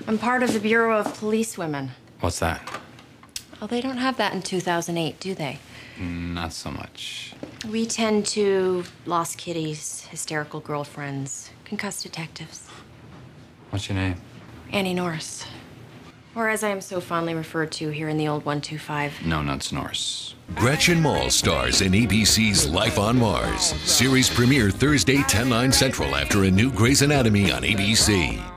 I'm part of the Bureau of Police Women. What's that? Well, they don't have that in 2008, do they? Not so much. We tend to lost kitties, hysterical girlfriends, concussed detectives. What's your name? Annie Norris. Or as I am so fondly referred to here in the old 125. No nuts Norris. Gretchen Mol stars in ABC's Life on Mars. Series premiere Thursday, 10/9 Central after a new Grey's Anatomy on ABC.